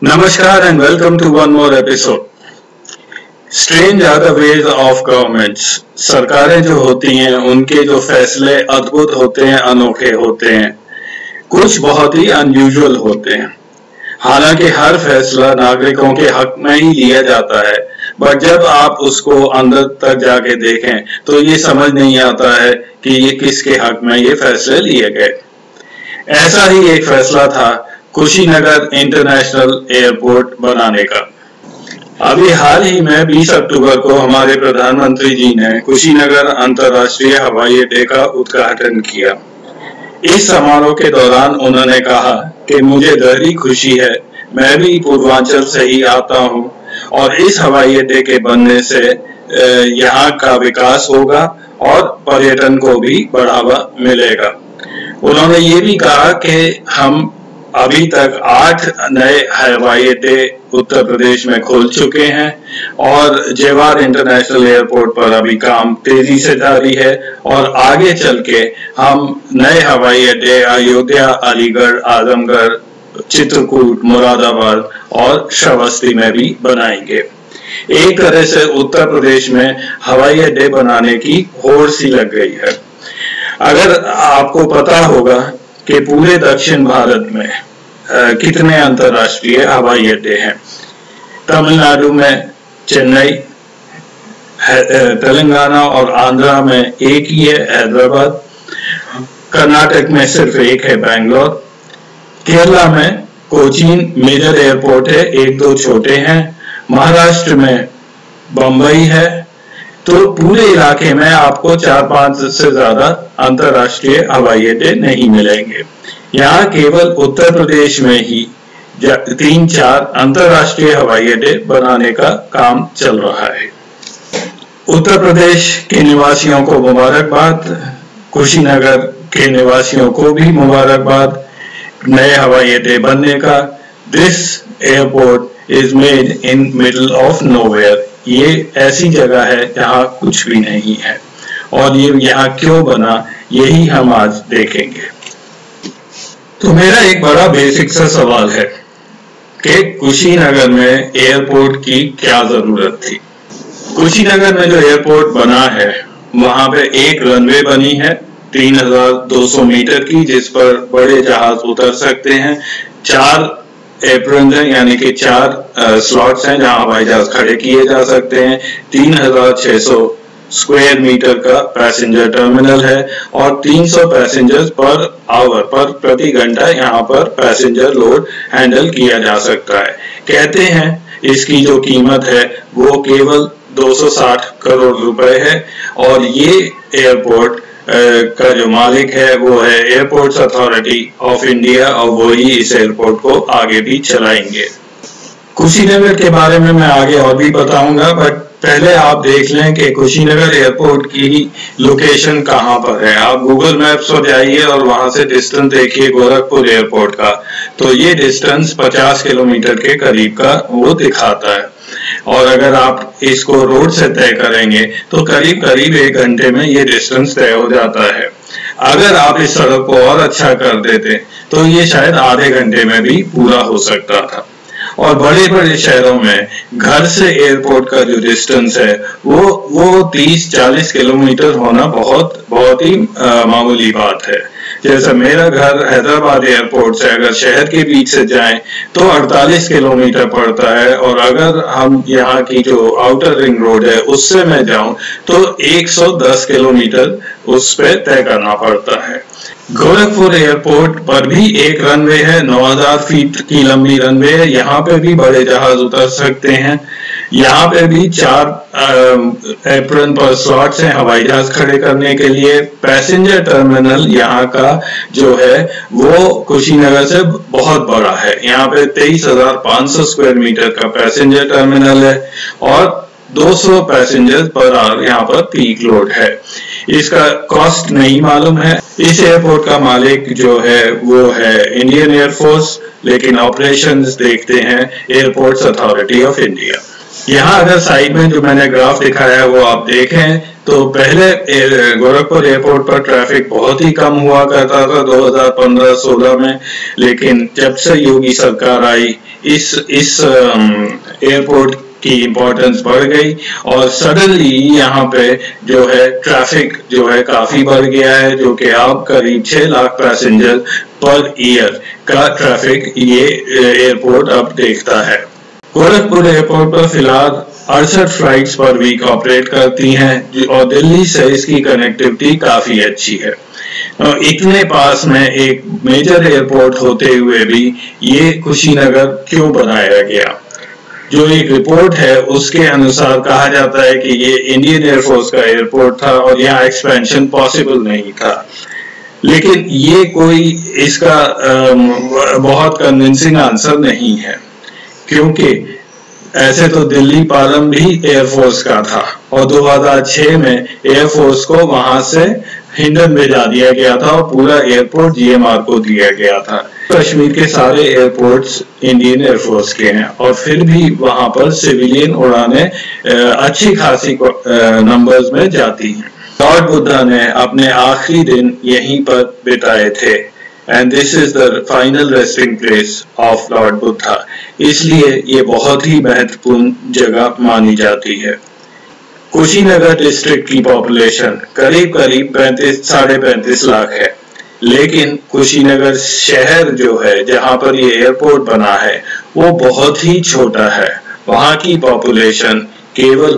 Namaskar and welcome to one more episode. Strange are the ways of governments. सरकारें जो होती हैं उनके जो फैसले अद्भुत होते हैं, अनोखे होते हैं, कुछ बहुत ही अनयूजुअल होते हैं। हालांकि हर फैसला नागरिकों के हक में ही लिया जाता है, बट जब आप उसको अंदर तक जाके देखें तो ये समझ नहीं आता है कि ये किसके हक में ये फैसले लिए गए। ऐसा ही एक फैसला था कुशीनगर इंटरनेशनल एयरपोर्ट बनाने का। अभी हाल ही में 20 अक्टूबर को हमारे प्रधानमंत्री जी ने कुशीनगर अंतर्राष्ट्रीय हवाई अड्डे का उद्घाटन किया। इस समारोह के दौरान उन्होंने कहा कि मुझे गहरी खुशी है, मैं भी पूर्वांचल से ही आता हूं और इस हवाई अड्डे के बनने से यहाँ का विकास होगा और पर्यटन को भी बढ़ावा मिलेगा। उन्होंने ये भी कहा कि हम अभी तक 8 नए हवाई अड्डे उत्तर प्रदेश में खोल चुके हैं और जेवर इंटरनेशनल एयरपोर्ट पर अभी काम तेजी से जारी है और आगे चल के हम नए हवाई अड्डे अयोध्या, अलीगढ़, आजमगढ़, चित्रकूट, मुरादाबाद और श्रावस्ती में भी बनाएंगे। एक तरह से उत्तर प्रदेश में हवाई अड्डे बनाने की होड़ सी लग गई है। अगर आपको पता होगा कि पूरे दक्षिण भारत में कितने अंतरराष्ट्रीय हवाई अड्डे हैं। तमिलनाडु में चेन्नई, तेलंगाना और आंध्रा में एक ही है हैदराबाद, कर्नाटक में सिर्फ एक है बेंगलोर, केरला में कोचीन मेजर एयरपोर्ट है, 1-2 छोटे हैं, महाराष्ट्र में बंबई है। तो पूरे इलाके में आपको 4-5 से ज्यादा अंतरराष्ट्रीय हवाई अड्डे नहीं मिलेंगे। यहाँ केवल उत्तर प्रदेश में ही 3-4 अंतरराष्ट्रीय हवाई अड्डे बनाने का काम चल रहा है। उत्तर प्रदेश के निवासियों को मुबारकबाद, कुशीनगर के निवासियों को भी मुबारकबाद नए हवाई अड्डे बनने का। This airport is made in middle of nowhere. ये ऐसी जगह है जहाँ कुछ भी नहीं है और ये यहाँ क्यों बना, यही हम आज देखेंगे। तो मेरा एक बड़ा बेसिक सा सवाल है कि कुशीनगर में एयरपोर्ट की क्या जरूरत थी। कुशीनगर में जो एयरपोर्ट बना है वहां पे एक रनवे बनी है 3200 मीटर की, जिस पर बड़े जहाज उतर सकते हैं। 4 एप्रन है, यानी कि 4 स्लॉट्स हैं जहां हवाई जहाज खड़े किए जा सकते हैं। 3600 स्क्वायर मीटर का पैसेंजर टर्मिनल है और 300 पैसेंजर्स पर आवर पर प्रति घंटा यहाँ पर पैसेंजर लोड हैंडल किया जा सकता है। कहते हैं इसकी जो कीमत है वो केवल 260 करोड़ रुपए है और ये एयरपोर्ट का जो मालिक है वो है एयरपोर्ट्स अथॉरिटी ऑफ इंडिया और वही इस एयरपोर्ट को आगे भी चलाएंगे। कुशीनगर के बारे में मैं आगे और भी बताऊंगा, बट पहले आप देख लें कि कुशीनगर एयरपोर्ट की लोकेशन कहां पर है। आप गूगल मैप्स पर जाइए और वहां से डिस्टेंस देखिए गोरखपुर एयरपोर्ट का, तो ये डिस्टेंस 50 किलोमीटर के करीब का वो दिखाता है और अगर आप इसको रोड से तय करेंगे तो करीब 1 घंटे में ये डिस्टेंस तय हो जाता है। अगर आप इस सड़क को और अच्छा कर देते तो ये शायद आधे घंटे में भी पूरा हो सकता था। और बड़े शहरों में घर से एयरपोर्ट का जो डिस्टेंस है वो 30-40 किलोमीटर होना बहुत ही मामूली बात है। जैसे मेरा घर हैदराबाद एयरपोर्ट से अगर शहर के बीच से जाएं तो 48 किलोमीटर पड़ता है और अगर हम यहाँ की जो आउटर रिंग रोड है उससे मैं जाऊं तो 110 किलोमीटर उस पे तय करना पड़ता है। गोरखपुर एयरपोर्ट पर भी एक रनवे है, 9000 फीट की लंबी रनवे है। यहाँ पे भी बड़े जहाज उतर सकते हैं। यहाँ पे भी 4 एप्रन पर स्लॉट्स हैं हवाई जहाज खड़े करने के लिए। पैसेंजर टर्मिनल यहाँ का जो है वो कुशीनगर से बहुत बड़ा है। यहाँ पे 23,500 स्क्वायर मीटर का पैसेंजर टर्मिनल है और 200 पैसेंजर पर आवर यहाँ पर पीक लोड है। इसका कॉस्ट नहीं मालूम है। इस एयरपोर्ट का मालिक जो है वो है इंडियन एयरफोर्स, लेकिन ऑपरेशंस देखते हैं एयरपोर्ट्स अथॉरिटी ऑफ इंडिया। यहाँ अगर साइड में जो मैंने ग्राफ दिखाया है वो आप देखें तो पहले गोरखपुर एयरपोर्ट पर ट्रैफिक बहुत ही कम हुआ करता था 2015-16 में, लेकिन जब से योगी सरकार आई इस एयरपोर्ट की इम्पोर्टेंस बढ़ गई और सडनली यहाँ पे जो है ट्रैफिक जो है काफी बढ़ गया है, जो कि आप करीब 6 लाख पैसेंजर पर ईयर का ट्रैफिक ये एयरपोर्ट अब देखता है। गोरखपुर एयरपोर्ट पर फिलहाल 68 फ्लाइट्स पर वीक ऑपरेट करती हैं और दिल्ली से इसकी कनेक्टिविटी काफी अच्छी है। इतने पास में एक मेजर एयरपोर्ट होते हुए भी ये कुशीनगर क्यों बनाया गया? जो एक रिपोर्ट है उसके अनुसार कहा जाता है कि ये इंडियन एयरफोर्स का एयरपोर्ट था और यहाँ एक्सपेंशन पॉसिबल नहीं था, लेकिन ये कोई इसका बहुत कन्विंसिंग आंसर नहीं है, क्योंकि ऐसे तो दिल्ली पालम भी एयरफोर्स का था और 2006 में एयरफोर्स को वहां से हिंडन भेजा दिया गया था और पूरा एयरपोर्ट जीएमआर को दिया गया था। कश्मीर के सारे एयरपोर्ट्स इंडियन एयरफोर्स के हैं और फिर भी वहां पर सिविलियन उड़ानें अच्छी खासी नंबर्स में जाती हैं। लॉर्ड बुद्धा ने अपने आखिरी दिन यहीं पर बिताए थे and this is the final resting place of lord Buddha, इसलिए ये बहुत ही महत्वपूर्ण जगह मानी जाती है। कुशीनगर डिस्ट्रिक्ट की पॉपुलेशन करीब 35.5 लाख है, लेकिन कुशीनगर शहर जो है जहां पर ये एयरपोर्ट बना है वो बहुत ही छोटा है। वहां की पॉपुलेशन केवल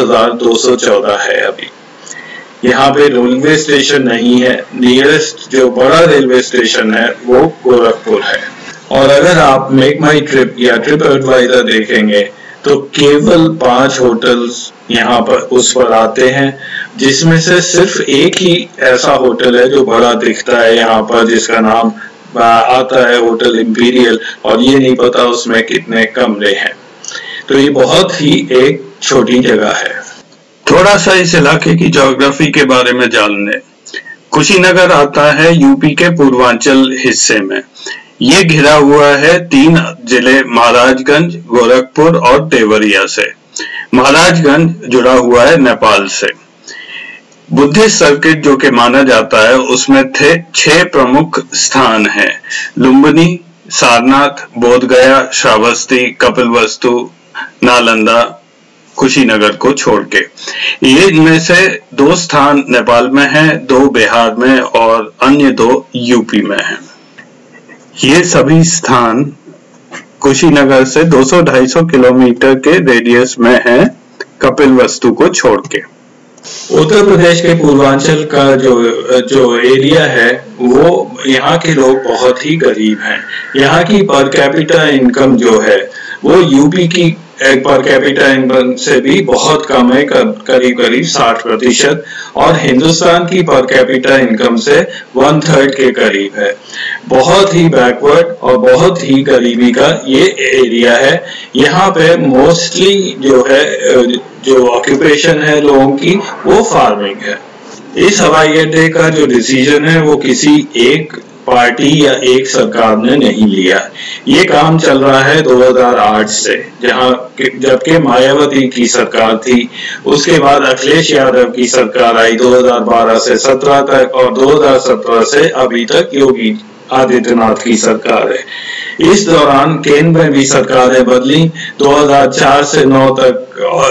22,214 है। अभी यहाँ पे रेलवे स्टेशन नहीं है, नियरेस्ट जो बड़ा रेलवे स्टेशन है वो गोरखपुर है। और अगर आप मेक माई ट्रिप या ट्रिप एडवाइजर देखेंगे तो केवल 5 होटल्स यहाँ पर उस पर आते हैं, जिसमें से सिर्फ एक ही ऐसा होटल है जो बड़ा दिखता है यहाँ पर, जिसका नाम आता है होटल इंपीरियल, और ये नहीं पता उसमें कितने कमरे हैं। तो ये बहुत ही एक छोटी जगह है। थोड़ा सा इस इलाके की ज्योग्राफी के बारे में जान लें। कुशीनगर आता है यूपी के पूर्वांचल हिस्से में। ये घिरा हुआ है 3 जिले महाराजगंज, गोरखपुर और देवरिया से। महाराजगंज जुड़ा हुआ है नेपाल से। बुद्धिस्ट सर्किट जो कि माना जाता है उसमें थे 6 प्रमुख स्थान हैं: लुम्बिनी, सारनाथ, बोधगया, श्रावस्ती, कपिलवस्तु, नालंदा, कुशीनगर को छोड़ के। ये इनमें से 2 स्थान नेपाल में हैं, 2 बिहार में और अन्य 2 यूपी में हैं। ये सभी स्थान कुशीनगर से 200-250 किलोमीटर के रेडियस में है, कपिलवस्तु को छोड़ के। उत्तर प्रदेश के पूर्वांचल का जो एरिया है वो यहाँ के लोग बहुत ही गरीब हैं। यहाँ की पर कैपिटा इनकम जो है वो यूपी की पर कैपिटा इनकम से भी बहुत कम है, करीब 60%, और हिंदुस्तान की पर कैपिटा इनकम से 1/3 के करीब है। बहुत ही बैकवर्ड और बहुत ही गरीबी का ये एरिया है। यहाँ पे मोस्टली जो है जो ऑक्यूपेशन है लोगों की वो फार्मिंग है। इस हवाई अड्डे का जो डिसीजन है वो किसी एक पार्टी या एक सरकार ने नहीं लिया। ये काम चल रहा है 2008 से, जबकि मायावती की सरकार थी। उसके बाद अखिलेश यादव की सरकार आई 2012 से 17 तक, और 2017 से अभी तक योगी आदित्यनाथ की सरकार है। इस दौरान केंद्र में भी सरकारें बदली 2004 से 9 तक,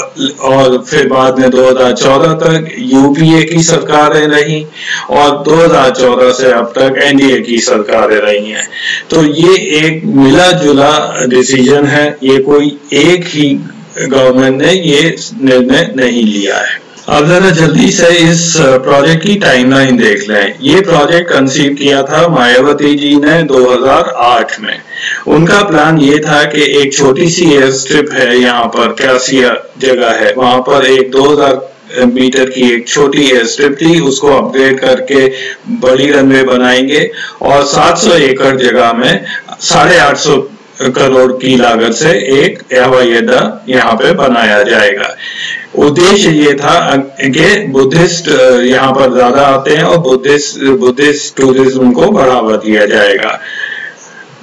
और फिर बाद में 2014 तक यूपीए की सरकारें रही, और 2014 से अब तक एनडीए की सरकारें रही हैं। तो ये एक मिला जुला डिसीजन है, ये कोई एक ही गवर्नमेंट ने ये निर्णय नहीं लिया है। अब जरा जल्दी से इस प्रोजेक्ट की टाइमलाइन देख लें। ये प्रोजेक्ट कंसीव किया था मायावती जी ने 2008 में। उनका प्लान ये था कि एक छोटी सी एयर स्ट्रिप है यहाँ पर, कैसिया जगह है, वहां पर एक 2000 मीटर की एक छोटी एयर स्ट्रिप थी, उसको अपग्रेड करके बड़ी रनवे बनाएंगे और 700 एकड़ जगह में 850 करोड़ की लागत से एक हवाई अड्डा यहाँ पे बनाया जाएगा। उद्देश्य ये था कि बुद्धिस्ट यहाँ पर ज्यादा आते हैं और बुद्धिस्ट टूरिज्म को बढ़ावा दिया जाएगा।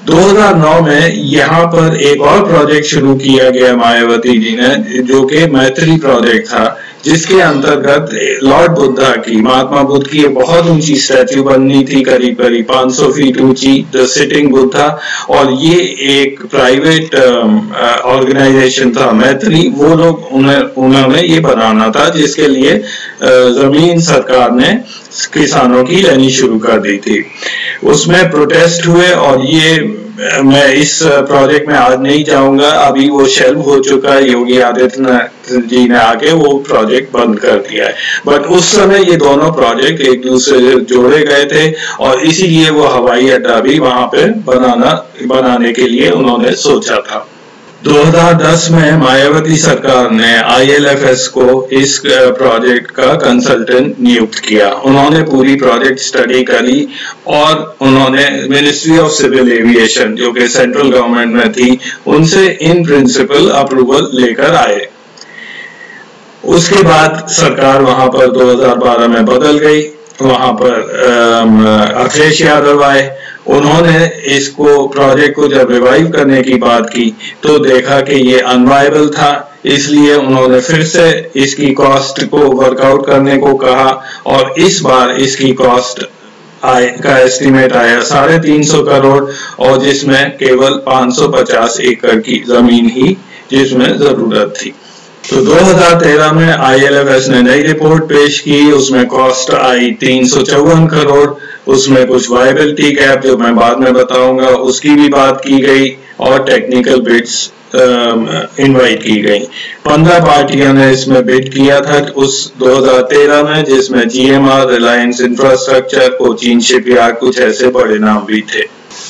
2009 में यहाँ पर एक और प्रोजेक्ट शुरू किया गया मायावती जी ने, जो कि मैत्री प्रोजेक्ट था, जिसके अंतर्गत लॉर्ड बुद्धा की, महात्मा बुद्ध की एक बहुत ऊंची स्टैच्यू बननी थी, करीब 500 फीट ऊंची, द सिटिंग बुद्धा। और ये एक प्राइवेट ऑर्गेनाइजेशन था मैत्री, वो लोग उन्होंने ये बनाना था, जिसके लिए जमीन सरकार ने किसानों की लेनी शुरू कर दी थी। उसमें प्रोटेस्ट हुए और ये मैं इस प्रोजेक्ट में आज नहीं जाऊंगा, अभी वो शेल्व हो चुका है, योगी आदित्यनाथ जी ने आके वो प्रोजेक्ट बंद कर दिया है। बट उस समय ये दोनों प्रोजेक्ट एक दूसरे से जोड़े गए थे और इसीलिए वो हवाई अड्डा भी वहां पे बनाने के लिए उन्होंने सोचा था। 2010 में मायावती सरकार ने ILFS को इस प्रोजेक्ट का कंसल्टेंट नियुक्त किया। उन्होंने पूरी प्रोजेक्ट स्टडी करी और उन्होंने मिनिस्ट्री ऑफ सिविल एविएशन, जो कि सेंट्रल गवर्नमेंट में थी, उनसे इन प्रिंसिपल अप्रूवल लेकर आए। उसके बाद सरकार वहां पर 2012 में बदल गई। वहां पर अखिलेश यादव आए। उन्होंने इसको प्रोजेक्ट को जब रिवाइव करने की बात की तो देखा कि ये अनवायबल था, इसलिए उन्होंने फिर से इसकी कॉस्ट को वर्कआउट करने को कहा और इस बार इसकी कॉस्ट का एस्टिमेट आया 350 करोड़ और जिसमें केवल 550 एकड़ की जमीन ही जिसमें जरूरत थी। तो 2013 में ILFS ने नई रिपोर्ट पेश की, उसमें कॉस्ट आई 354 करोड़, उसमें कुछ वायबिलिटी गैप जो मैं बाद में बताऊंगा उसकी भी बात की गई और टेक्निकल बिड्स इनवाइट की गई। 15 पार्टियों ने इसमें बिड किया था उस 2013 में, जिसमें GMR, Reliance infrastructure, Cochin shipyard, कुछ ऐसे बड़े नाम भी थे।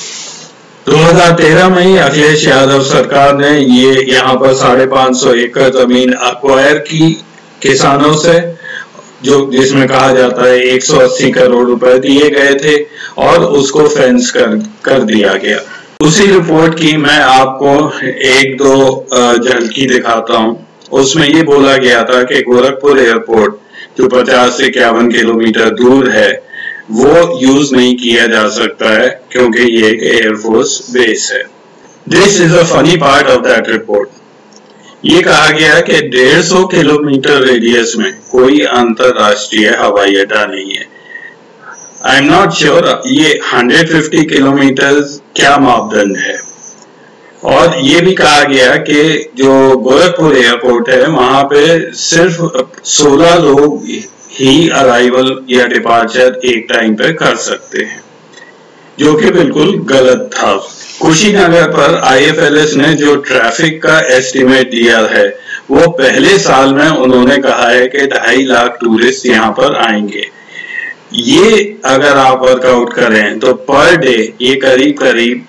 2013 में ही अखिलेश यादव सरकार ने ये यहाँ पर 550 एकड़ जमीन अक्वायर की किसानों से, जो जिसमें कहा जाता है 180 करोड़ रुपए दिए गए थे और उसको फेंस कर दिया गया। उसी रिपोर्ट की मैं आपको एक दो झलकी दिखाता हूँ। उसमें ये बोला गया था कि गोरखपुर एयरपोर्ट जो 50 से 51 किलोमीटर दूर है वो यूज नहीं किया जा सकता है क्योंकि ये एक एयरफोर्स बेस है। This is a funny part of that report. ये कहा गया कि 150 किलोमीटर रेडियस में कोई अंतरराष्ट्रीय हवाई अड्डा नहीं है। आई एम नॉट श्योर ये 150 किलोमीटर क्या मापदंड है। और ये भी कहा गया कि जो गोरखपुर एयरपोर्ट है वहां पे सिर्फ 16 लोग ही अराइवल या डिपार्चर एक टाइम पे कर सकते हैं, जो कि बिल्कुल गलत था। कुशीनगर पर IFLS ने जो ट्रैफिक का एस्टिमेट दिया है वो पहले साल में उन्होंने कहा है कि 2.5 लाख टूरिस्ट यहाँ पर आएंगे। ये अगर आप वर्कआउट करें तो पर डे ये करीब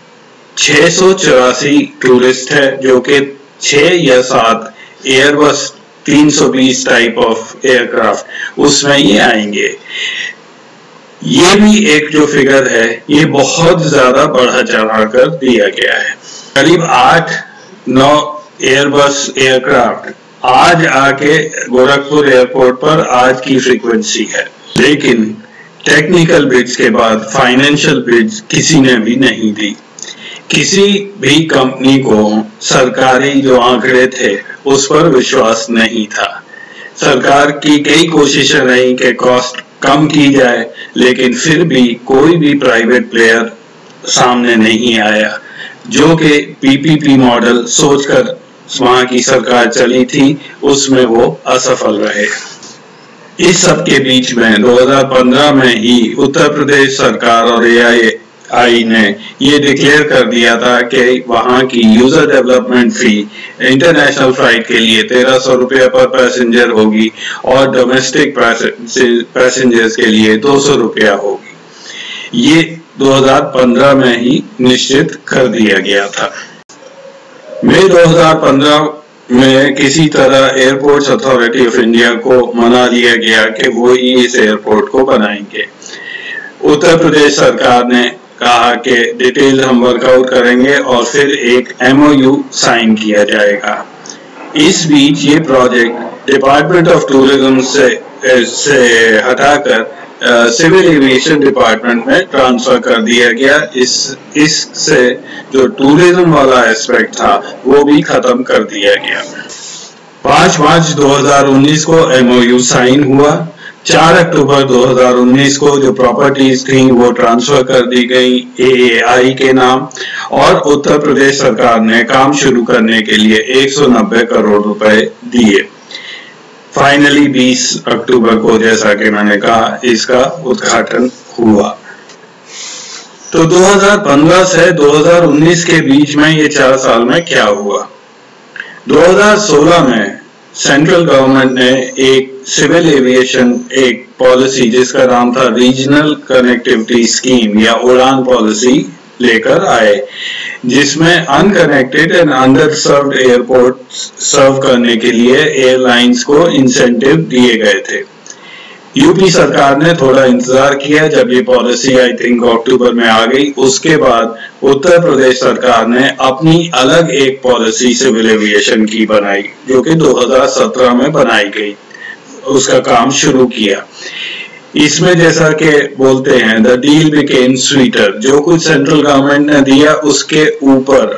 684 टूरिस्ट है, जो कि 6 या 7 एयरबस 320 टाइप ऑफ एयरक्राफ्ट उसमें ये आएंगे। ये भी एक जो फिगर है ये बहुत ज्यादा बढ़ा चढ़ा कर दिया गया है। करीब 8-9 एयरबस एयरक्राफ्ट आज आके गोरखपुर एयरपोर्ट पर आज की फ्रीक्वेंसी है, लेकिन टेक्निकल बिड्स के बाद फाइनेंशियल बिड्स किसी ने भी नहीं दी। किसी भी कंपनी को सरकारी जो आंकड़े थे उस पर विश्वास नहीं था। सरकार की कई कोशिशें रही कि कॉस्ट कम की जाए, लेकिन फिर भी कोई भी प्राइवेट प्लेयर सामने नहीं आया, जो कि PPP मॉडल सोचकर वहां की सरकार चली थी उसमें वो असफल रहे। इस सब के बीच में 2015 में ही उत्तर प्रदेश सरकार और AII ने ये डिक्लेयर कर दिया था कि वहां की user development fee international flight के लिए 1300 रुपये पर पैसेंजर होगी और डोमेस्टिक पैसेंजर्स के लिए 200 रुपया होगी। ये 2015 में ही निश्चित कर दिया गया था। मई 2015 में किसी तरह एयरपोर्ट्स अथॉरिटी ऑफ इंडिया को मना लिया गया कि वो ही इस एयरपोर्ट को बनाएंगे। उत्तर प्रदेश सरकार ने कहा कि डिटेल हम वर्कआउट करेंगे और फिर एक MOU साइन किया जाएगा। इस बीच ये प्रोजेक्ट डिपार्टमेंट ऑफ टूरिज्म से हटाकर सिविल एविएशन डिपार्टमेंट में ट्रांसफर कर दिया गया। इससे जो टूरिज्म वाला एस्पेक्ट था वो भी खत्म कर दिया गया। 5 मार्च 2019 को MOU साइन हुआ। 4 अक्टूबर 2019 को जो प्रॉपर्टीज थी वो ट्रांसफर कर दी गई AAI के नाम, और उत्तर प्रदेश सरकार ने काम शुरू करने के लिए 190 करोड़ रुपए दिए। फाइनली 20 अक्टूबर को, जैसा कि मैंने कहा, इसका उद्घाटन हुआ। तो 2015 से 2019 के बीच में ये 4 साल में क्या हुआ? 2016 में सेंट्रल गवर्नमेंट ने एक सिविल एविएशन एक पॉलिसी जिसका नाम था रीजनल कनेक्टिविटी स्कीम या उड़ान पॉलिसी लेकर आए, जिसमें unconnected and under served airport serve करने के लिए एयरलाइंस को इंसेंटिव दिए गए थे। यूपी सरकार ने थोड़ा इंतजार किया, जब ये पॉलिसी आई थिंक अक्टूबर में आ गई। उसके बाद उत्तर प्रदेश सरकार ने अपनी अलग एक पॉलिसी सिविल एविएशन की बनाई, जो कि 2017 में बनाई गई, उसका काम शुरू किया। इसमें जैसा कि बोलते हैं द डील बिकेम स्वीटर, जो कुछ सेंट्रल गवर्नमेंट ने दिया उसके ऊपर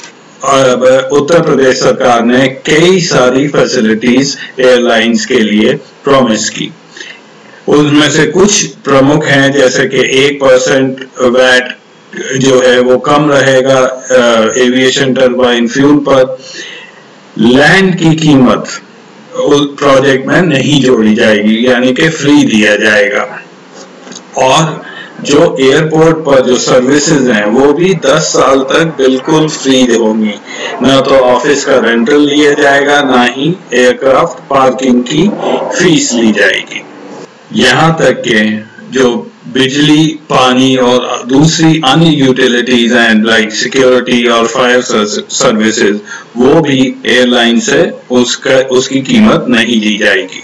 उत्तर प्रदेश सरकार ने कई सारी फैसिलिटीज एयरलाइंस के लिए प्रॉमिस की। उनमें से कुछ प्रमुख हैं, जैसे कि 1% वैट जो है वो कम रहेगा एविएशन टरबाइन फ्यूल पर। लैंड की कीमत उस प्रोजेक्ट में नहीं जोड़ी जाएगी, यानी कि फ्री दिया जाएगा। और जो एयरपोर्ट पर जो सर्विसेज हैं वो भी 10 साल तक बिल्कुल फ्री होंगी। ना तो ऑफिस का रेंटल लिया जाएगा, ना ही एयरक्राफ्ट पार्किंग की फीस ली जाएगी। यहाँ तक के जो बिजली, पानी और दूसरी अन्य यूटिलिटीज हैं लाइक सिक्योरिटी और फायर सर्विसेज, वो भी एयरलाइन से उसकी कीमत नहीं दी जाएगी।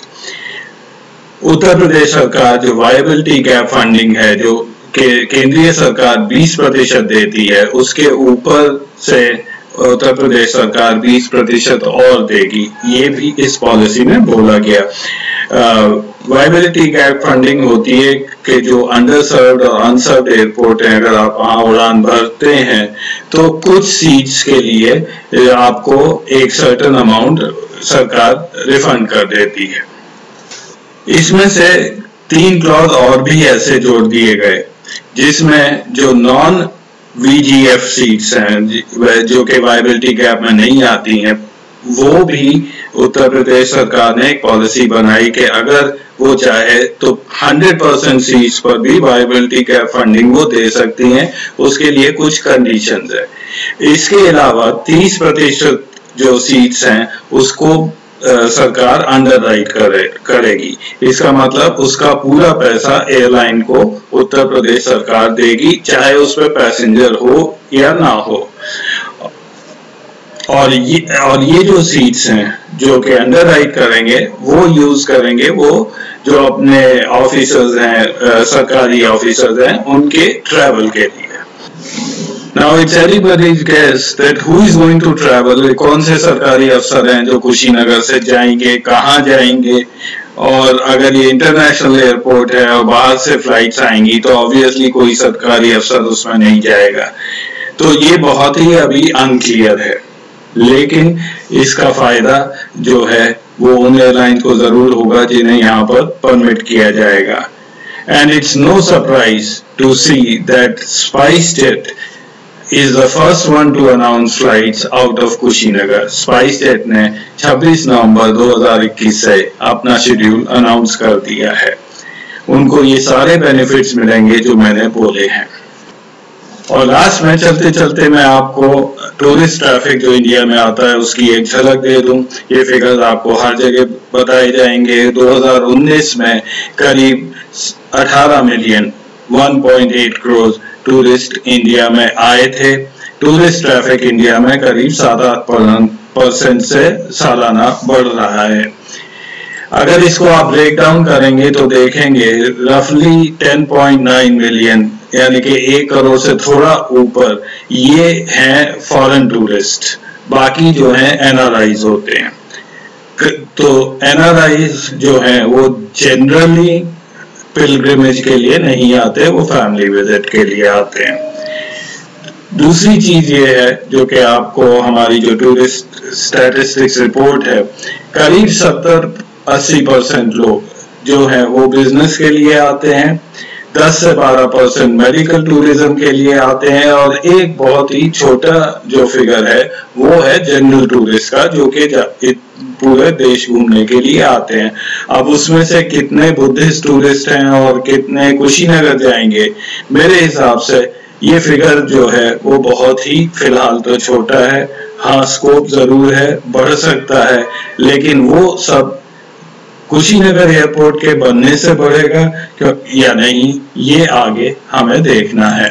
उत्तर प्रदेश सरकार जो वायबिलिटी गैप फंडिंग है, जो केंद्रीय सरकार 20% देती है, उसके ऊपर से उत्तर प्रदेश सरकार 20% और देगी। ये भी इस पॉलिसी में बोला गया। वायबिलिटी गैप फंडिंग होती है कि जो अंडर सर्व्ड और अनसर्व्ड एयरपोर्ट है, अगर आप वहां उड़ान भरते हैं तो कुछ सीट्स के लिए आपको एक सर्टेन अमाउंट सरकार रिफंड कर देती है। इसमें से 3 क्लॉज और भी ऐसे जोड़ दिए गए, जिसमें जो नॉन VGF सीट्स हैं जो कि वायबिलिटी गैप में नहीं आती हैं, वो भी उत्तर प्रदेश सरकार ने एक पॉलिसी बनाई कि अगर वो चाहे तो 100% सीट्स पर भी वायबिलिटी गैप फंडिंग वो दे सकती हैं। उसके लिए कुछ कंडीशंस है। इसके अलावा 30% जो सीट्स हैं उसको सरकार अंडर राइट करेगी। इसका मतलब उसका पूरा पैसा एयरलाइन को उत्तर प्रदेश सरकार देगी, चाहे उस पर पैसेंजर हो या ना हो। और ये जो सीट्स हैं जो कि अंडर राइट करेंगे वो यूज करेंगे वो जो अपने ऑफिसर्स हैं, सरकारी ऑफिसर्स हैं, उनके ट्रैवल के लिए। Now it's anybody's guess that who is going to travel, कौन से सरकारी अफसर हैं जो कुशीनगर से जाएंगे, कहाँ जाएंगे। और अगर ये इंटरनेशनल एयरपोर्ट है और बाहर से फ्लाइट्स आएंगी तो ऑब्वियसली कोई सरकारी अफसर उसमें नहीं जाएगा। तो ये बहुत ही अभी अनक्लियर है, लेकिन इसका फायदा जो है वो उन एयरलाइन को जरूर होगा जिन्हें यहाँ पर परमिट किया जाएगा। And it's no surprise to see that SpiceJet is the first one to announce flights out of Kushinagar. SpiceJet ने 26 नवंबर 2021 से अपना शेड्यूल अनाउंस कर दिया है। उनको ये सारे बेनिफिट्स मिलेंगे जो मैंने बोले हैं। और लास्ट में चलते चलते मैं आपको टूरिस्ट ट्रैफिक जो इंडिया में आता है उसकी एक झलक दे दूं। ये फिगर्स आपको हर जगह बताए जाएंगे। 2019 में करीब 18 मिलियन 1.8 करोड़ टूरिस्ट इंडिया में आए थे। टूरिस्ट ट्रैफिक इंडिया में करीब 7-8% से सालाना बढ़ रहा है। अगर इसको आप ब्रेक डाउन करेंगे तो देखेंगे रफली 10.9 मिलियन यानी कि 1 करोड़ से थोड़ा ऊपर ये हैं फॉरेन टूरिस्ट, बाकी जो हैं NRIs होते हैं। तो NRI जो हैं वो जनरली पिलग्रिमेज के लिए नहीं आते, वो फैमिली विजिट के लिए आते हैं। दूसरी चीज ये है जो कि आपको हमारी जो टूरिस्ट स्टैटिस्टिक्स रिपोर्ट है, करीब 70-80% लोग जो है वो बिजनेस के लिए आते हैं, 10 से 12% मेडिकल टूरिज्म के लिए आते हैं, और एक बहुत ही छोटा जो फिगर है वो है जनरल टूरिस्ट का, जो कि पूरे देश घूमने के लिए आते हैं। अब उसमें से कितने बुद्धिस्ट टूरिस्ट हैं और कितने कुशीनगर जाएंगे, मेरे हिसाब से ये फिगर जो है वो बहुत ही फिलहाल तो छोटा है। हाँ, स्कोप जरूर है, बढ़ सकता है, लेकिन वो सब कुशीनगर एयरपोर्ट के बनने से बढ़ेगा या नहीं, ये आगे हमें देखना है।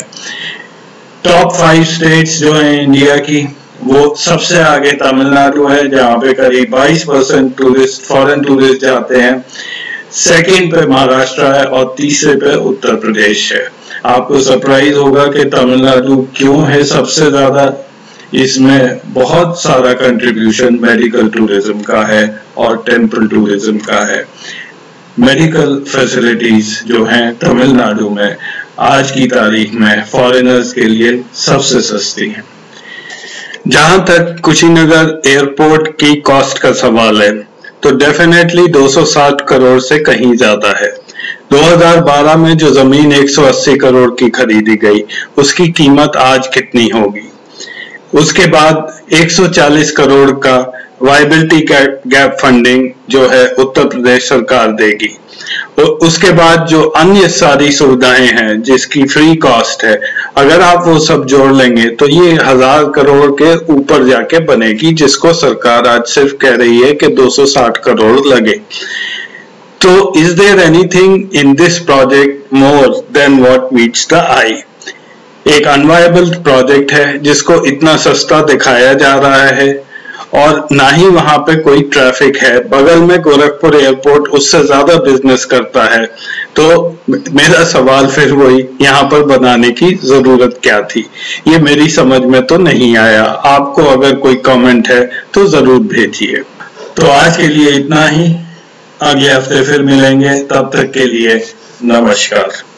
टॉप 5 स्टेट्स जो हैं इंडिया की, वो सबसे आगे तमिलनाडु है, जहां पे करीब 22% टूरिस्ट, फॉरेन टूरिस्ट जाते हैं। सेकंड पे महाराष्ट्र है और तीसरे पे उत्तर प्रदेश है। आपको सरप्राइज होगा कि तमिलनाडु क्यों है सबसे ज्यादा। इसमें बहुत सारा कंट्रीब्यूशन मेडिकल टूरिज्म का है और टेम्पल टूरिज्म का है। मेडिकल फैसिलिटीज जो हैं तमिलनाडु में आज की तारीख में फॉरेनर्स के लिए सबसे सस्ती हैं। जहां तक कुशीनगर एयरपोर्ट की कॉस्ट का सवाल है, तो डेफिनेटली 260 करोड़ से कहीं ज्यादा है। 2012 में जो जमीन 180 करोड़ की खरीदी गई, उसकी कीमत आज कितनी होगी? उसके बाद 140 करोड़ का वायबिलिटी गैप फंडिंग जो है उत्तर प्रदेश सरकार देगी। उसके बाद जो अन्य सारी सुविधाएं हैं जिसकी फ्री कॉस्ट है, अगर आप वो सब जोड़ लेंगे तो ये 1000 करोड़ के ऊपर जाके बनेगी, जिसको सरकार आज सिर्फ कह रही है कि 260 करोड़ लगे। तो is there anything in this project more than what meets the eye? एक अनवायबल प्रोजेक्ट है जिसको इतना सस्ता दिखाया जा रहा है, और ना ही वहां पे कोई ट्रैफिक है। बगल में गोरखपुर एयरपोर्ट उससे ज्यादा बिजनेस करता है। तो मेरा सवाल फिर वही, यहाँ पर बनाने की जरूरत क्या थी? ये मेरी समझ में तो नहीं आया। आपको अगर कोई कमेंट है तो जरूर भेजिए। तो आज के लिए इतना ही, अगले हफ्ते फिर मिलेंगे, तब तक के लिए नमस्कार।